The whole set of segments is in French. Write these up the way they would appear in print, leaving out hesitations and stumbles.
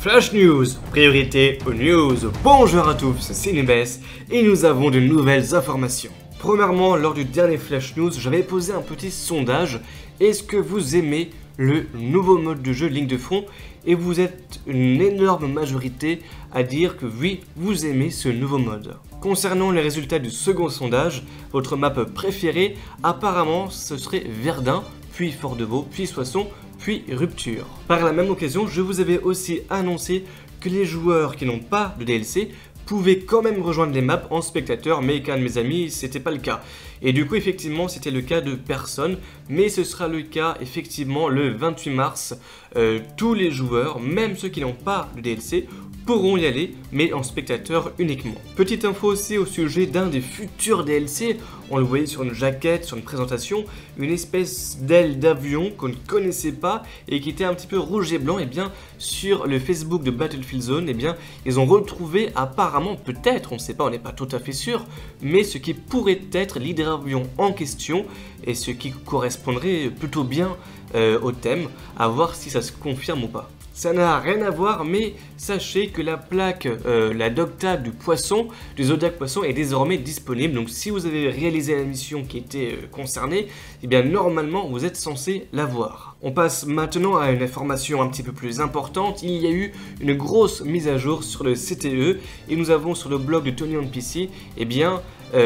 Flash News, priorité aux news. Bonjour à tous, c'est Nubes et nous avons de nouvelles informations. Premièrement, lors du dernier Flash News, j'avais posé un petit sondage. Est-ce que vous aimez le nouveau mode de jeu Ligne de Front? Et vous êtes une énorme majorité à dire que oui, vous aimez ce nouveau mode. Concernant les résultats du second sondage, votre map préférée, apparemment ce serait Verdun, puis Fort-de-Vaux, puis Soissons, puis Rupture. Par la même occasion, je vous avais aussi annoncé que les joueurs qui n'ont pas de DLC pouvaient quand même rejoindre les maps en spectateur, mais qu'un de mes amis, c'était pas le cas. Et du coup, effectivement, c'était le cas de personne, mais ce sera le cas, effectivement, le 28 mars. Tous les joueurs, même ceux qui n'ont pas de DLC, pourront y aller, mais en spectateur uniquement. Petite info aussi au sujet d'un des futurs DLC, on le voyait sur une jaquette, sur une présentation, une espèce d'aile d'avion qu'on ne connaissait pas et qui était un petit peu rouge et blanc. Et bien sur le Facebook de Battlefield Zone, et bien ils ont retrouvé apparemment, peut-être, on ne sait pas, on n'est pas tout à fait sûr, mais ce qui pourrait être l'hydravion en question et ce qui correspondrait plutôt bien au thème, à voir si ça se confirme ou pas. Ça n'a rien à voir, mais sachez que la plaque, la Dogtag du poisson, du Zodiac Poisson est désormais disponible. Donc si vous avez réalisé la mission qui était concernée, eh bien normalement vous êtes censé l'avoir. On passe maintenant à une information un petit peu plus importante. Il y a eu une grosse mise à jour sur le CTE et nous avons sur le blog de Tony on PC, eh bien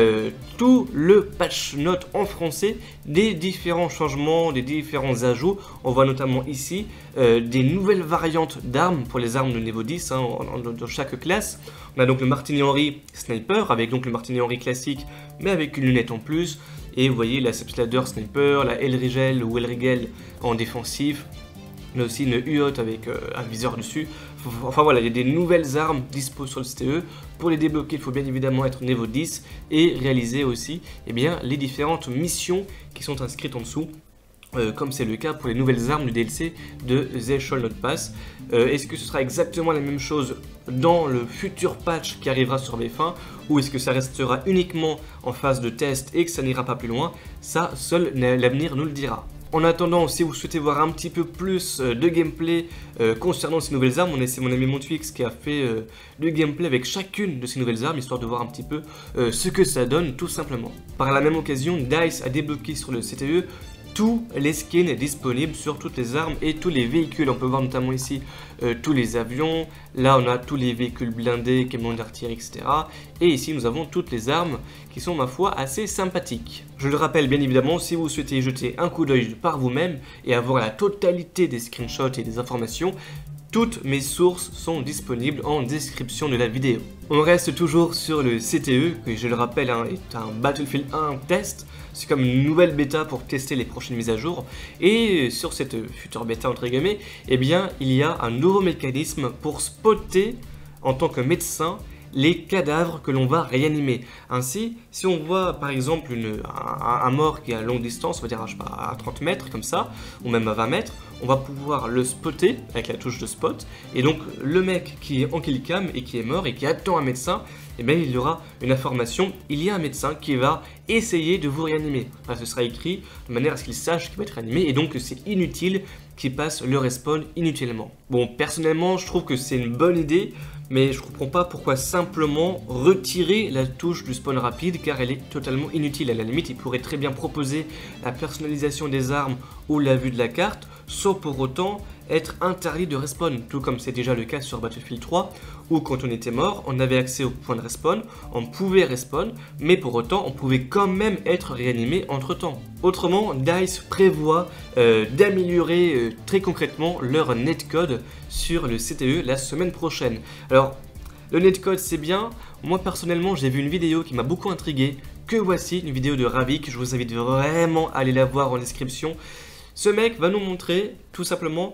tout le patch note en français des différents changements, des différents ajouts. On voit notamment ici des nouvelles variantes d'armes pour les armes de niveau 10 hein, dans chaque classe. On a donc le Martini Henry Sniper avec donc le Martini Henry classique mais avec une lunette en plus. Et vous voyez la Sepsladder Sniper, la Elrigel ou Elrigel en défensif. On a aussi une UOT avec un viseur dessus. Enfin voilà, il y a des nouvelles armes dispo sur le CTE. Pour les débloquer, il faut bien évidemment être niveau 10 et réaliser aussi eh bien, les différentes missions qui sont inscrites en dessous. Comme c'est le cas pour les nouvelles armes du DLC de The Shall Not Pass. Est-ce que ce sera exactement la même chose dans le futur patch qui arrivera sur BF1 ou est-ce que ça restera uniquement en phase de test et que ça n'ira pas plus loin? Ça, seul l'avenir nous le dira. En attendant, si vous souhaitez voir un petit peu plus de gameplay concernant ces nouvelles armes, c'est mon ami Montwix qui a fait du gameplay avec chacune de ces nouvelles armes, histoire de voir un petit peu ce que ça donne tout simplement. Par la même occasion, DICE a débloqué sur le CTE tous les skins disponibles sur toutes les armes et tous les véhicules. On peut voir notamment ici tous les avions, là on a tous les véhicules blindés, camions d'artillerie, etc. Et ici nous avons toutes les armes qui sont ma foi assez sympathiques. Je le rappelle bien évidemment, si vous souhaitez y jeter un coup d'œil par vous-même et avoir la totalité des screenshots et des informations, toutes mes sources sont disponibles en description de la vidéo. On reste toujours sur le CTE, qui je le rappelle hein, est un Battlefield 1 test. C'est comme une nouvelle bêta pour tester les prochaines mises à jour. Et sur cette future bêta entre guillemets, eh bien il y a un nouveau mécanisme pour spotter en tant que médecin les cadavres que l'on va réanimer. Ainsi, si on voit par exemple un mort qui est à longue distance, on va dire je sais pas, à 30 mètres comme ça, ou même à 20 mètres, on va pouvoir le spotter avec la touche de spot. Et donc le mec qui est en killcam et qui est mort et qui attend un médecin, eh bien, il y aura une information, il y a un médecin qui va essayer de vous réanimer. Enfin, ce sera écrit de manière à ce qu'il sache qu'il va être réanimé et donc c'est inutile qu'il passe le respawn inutilement. Bon, personnellement, je trouve que c'est une bonne idée, mais je ne comprends pas pourquoi simplement retirer la touche du spawn rapide car elle est totalement inutile. À la limite, il pourrait très bien proposer la personnalisation des armes ou la vue de la carte sans pour autant être interdit de respawn, tout comme c'est déjà le cas sur Battlefield 3 où quand on était mort, on avait accès au point de respawn, on pouvait respawn, mais pour autant on pouvait quand même être réanimé entre temps. Autrement, DICE prévoit d'améliorer très concrètement leur netcode sur le CTE la semaine prochaine. Alors, le netcode c'est bien, moi personnellement j'ai vu une vidéo qui m'a beaucoup intrigué, que voici, une vidéo de Ravik, je vous invite vraiment à aller la voir en description. Ce mec va nous montrer tout simplement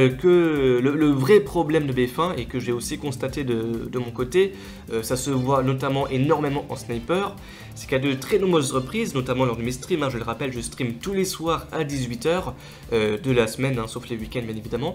que le vrai problème de BF1 et que j'ai aussi constaté de mon côté, ça se voit notamment énormément en sniper, c'est qu'à de très nombreuses reprises, notamment lors de mes streams, je le rappelle, je stream tous les soirs à 18 h de la semaine, sauf les week-ends bien évidemment.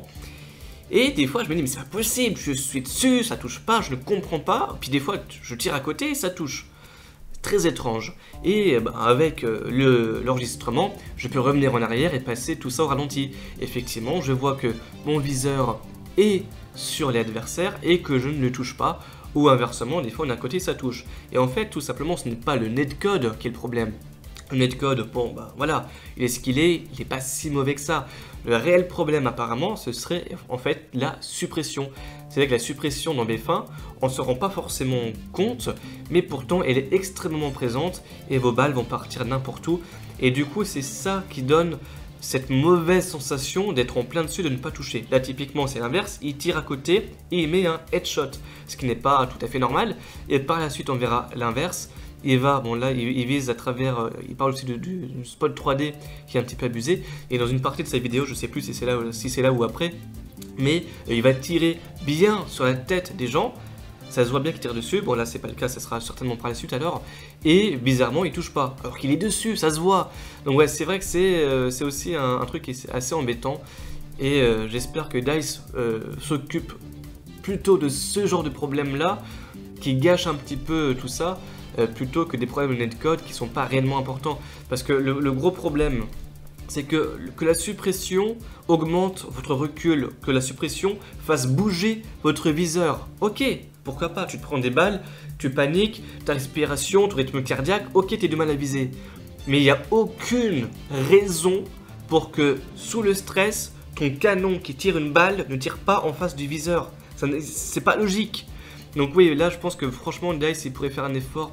Et des fois je me dis mais c'est pas possible, je suis dessus, ça touche pas, je ne comprends pas, puis des fois je tire à côté et ça touche. Très étrange. Et avec l'enregistrement, je peux revenir en arrière et passer tout ça au ralenti. Effectivement, je vois que mon viseur est sur les adversaires et que je ne le touche pas, ou inversement, des fois d'un côté ça touche. Et en fait, tout simplement, ce n'est pas le netcode qui est le problème. Le netcode, bon bah voilà, il est ce qu'il est, il n'est pas si mauvais que ça. Le réel problème apparemment, ce serait en fait la suppression. C'est vrai que la suppression dans BF1, on ne se rend pas forcément compte, mais pourtant elle est extrêmement présente et vos balles vont partir n'importe où. Et du coup c'est ça qui donne cette mauvaise sensation d'être en plein dessus, de ne pas toucher. Là typiquement c'est l'inverse, il tire à côté et il met un headshot, ce qui n'est pas tout à fait normal. Et par la suite on verra l'inverse. Il va, bon là, il vise à travers, il parle aussi du spot 3D qui est un petit peu abusé. Et dans une partie de sa vidéo, je sais plus si c'est là ou après, mais il va tirer bien sur la tête des gens. Ça se voit bien qu'il tire dessus. Bon là, c'est pas le cas, ça sera certainement par la suite alors. Et bizarrement, il touche pas, alors qu'il est dessus, ça se voit. Donc ouais, c'est vrai que c'est aussi un truc qui est assez embêtant. Et j'espère que DICE s'occupe plutôt de ce genre de problème-là, qui gâche un petit peu tout ça. Plutôt que des problèmes de netcode qui ne sont pas réellement importants. Parce que le gros problème, c'est que la suppression augmente votre recul, que la suppression fasse bouger votre viseur. Ok, pourquoi pas, tu te prends des balles, tu paniques, ta respiration, ton rythme cardiaque, ok, tu as du mal à viser. Mais il n'y a aucune raison pour que, sous le stress, ton canon qui tire une balle ne tire pas en face du viseur. C'est pas logique. Donc oui, là je pense que franchement DICE il pourrait faire un effort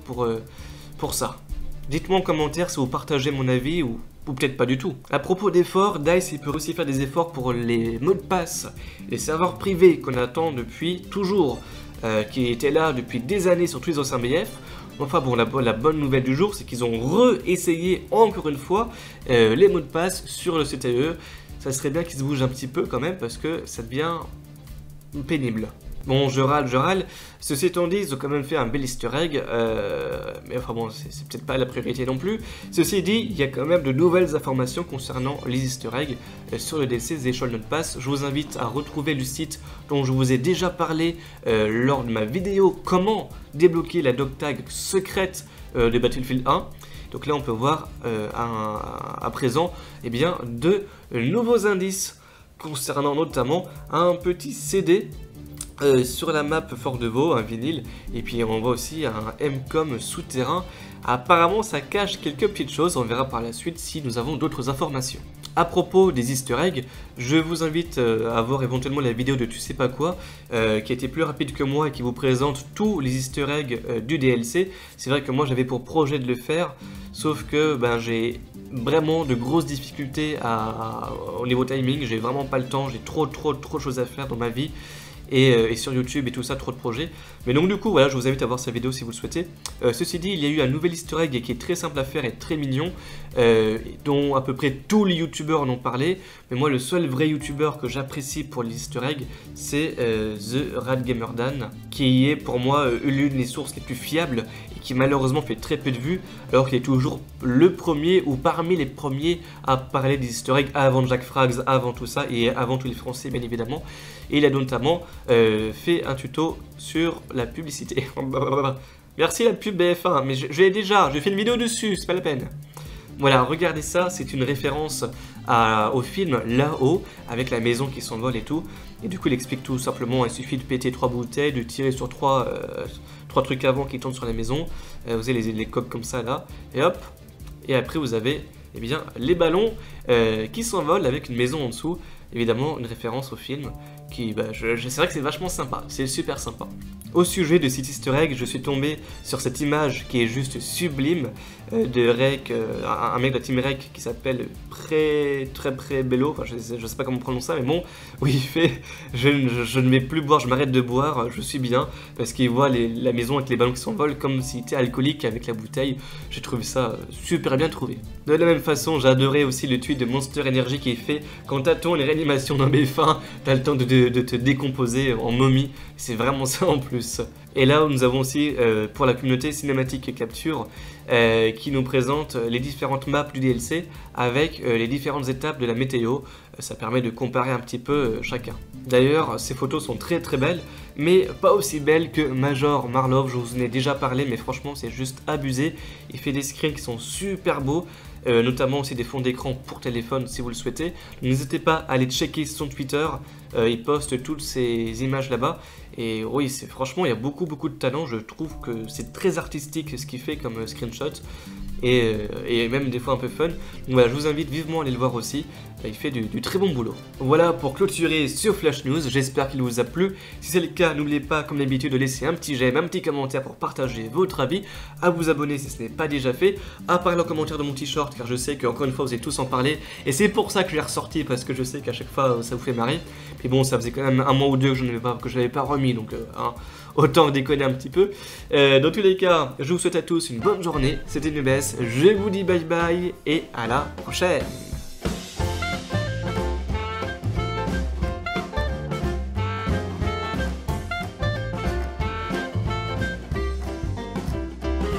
pour ça. Dites-moi en commentaire si vous partagez mon avis ou peut-être pas du tout. À propos d'efforts, DICE il peut aussi faire des efforts pour les mots de passe, les serveurs privés qu'on attend depuis toujours, qui étaient là depuis des années sur tous les anciens BF. Enfin bon, la bonne nouvelle du jour c'est qu'ils ont réessayé encore une fois les mots de passe sur le CTE. Ça serait bien qu'ils se bougent un petit peu quand même parce que ça devient pénible. Bon, je râle. Ceci étant dit, ils ont quand même fait un bel easter egg, mais enfin bon, c'est peut-être pas la priorité non plus. Ceci dit, il y a quand même de nouvelles informations concernant les easter eggs sur le DLC The Shoal Not Pass. Je vous invite à retrouver le site dont je vous ai déjà parlé lors de ma vidéo comment débloquer la dog tag secrète de Battlefield 1. Donc là, on peut voir à présent eh bien, de nouveaux indices concernant notamment un petit CD sur la map Fort de Vaux, un vinyle, et puis on voit aussi un MCOM souterrain. Apparemment ça cache quelques petites choses, on verra par la suite si nous avons d'autres informations. À propos des easter eggs, je vous invite à voir éventuellement la vidéo de tu sais pas quoi, qui a été plus rapide que moi et qui vous présente tous les easter eggs du DLC. C'est vrai que moi j'avais pour projet de le faire, sauf que ben, j'ai vraiment de grosses difficultés au niveau timing, j'ai vraiment pas le temps, j'ai trop de choses à faire dans ma vie. Et sur YouTube et tout ça, trop de projets. Mais donc du coup, voilà, je vous invite à voir sa vidéo si vous le souhaitez. Ceci dit, il y a eu un nouvel easter egg qui est très simple à faire et très mignon, dont à peu près tous les youtubeurs en ont parlé. Mais moi, le seul vrai youtubeur que j'apprécie pour les easter eggs, c'est The Rad Gamer Dan, qui est pour moi l'une des sources les plus fiables et qui malheureusement fait très peu de vues, alors qu'il est toujours le premier ou parmi les premiers à parler des easter eggs avant Jack Frags, avant tout ça et avant tous les Français bien évidemment. Et il a notamment fait un tuto sur la publicité. Merci la pub BF1, mais je l'ai déjà, j'ai fait une vidéo dessus, c'est pas la peine. Voilà, regardez ça, c'est une référence au film Là-haut, avec la maison qui s'envole et tout. Et du coup, il explique tout simplement, il suffit de péter 3 bouteilles, de tirer sur 3 trucs avant qui tombent sur la maison. Vous avez les coques comme ça là, et hop. Et après, vous avez eh bien, les ballons qui s'envolent avec une maison en dessous. Évidemment, une référence au film qui, bah, c'est vrai que c'est vachement sympa, c'est super sympa. Au sujet de cet easter egg, je suis tombé sur cette image qui est juste sublime de Rek, un mec de la team Rek qui s'appelle très Bello, enfin je sais pas comment on prononce ça, mais bon, où il fait je ne vais plus boire, je m'arrête de boire, je suis bien, parce qu'il voit la maison avec les ballons qui s'envolent comme s'il était alcoolique avec la bouteille. J'ai trouvé ça super bien trouvé. De la même façon, j'ai adoré aussi le tweet de Monster Energy qui est fait quand t'attends les réanimations d'un BF1, t'as le temps de te décomposer en momie, c'est vraiment ça en plus. Et là, nous avons aussi, pour la communauté Cinématique Capture, qui nous présente les différentes maps du DLC avec les différentes étapes de la météo. Ça permet de comparer un petit peu chacun. D'ailleurs, ces photos sont très belles, mais pas aussi belles que Major Marlov. Je vous en ai déjà parlé, mais franchement, c'est juste abusé. Il fait des screens qui sont super beaux. Notamment aussi des fonds d'écran pour téléphone si vous le souhaitez. N'hésitez pas à aller checker son Twitter, il poste toutes ces images là-bas. Et oui, franchement, il y a beaucoup de talent. Je trouve que c'est très artistique ce qu'il fait comme screenshot. Et même des fois un peu fun. Donc voilà, je vous invite vivement à aller le voir aussi. Il fait du très bon boulot. Voilà pour clôturer sur Flash News. J'espère qu'il vous a plu. Si c'est le cas, n'oubliez pas, comme d'habitude, de laisser un petit j'aime, un petit commentaire pour partager votre avis, à vous abonner si ce n'est pas déjà fait, à parler en commentaire de mon t-shirt, car je sais qu'encore une fois, vous allez tous en parler. Et c'est pour ça que je l'ai ressorti, parce que je sais qu'à chaque fois, ça vous fait marrer. Puis bon, ça faisait quand même un mois ou deux que je ne l'avais pas remis, donc autant déconner un petit peu. Dans tous les cas, je vous souhaite à tous une bonne journée. C'était Nubes. Je vous dis bye bye et à la prochaine.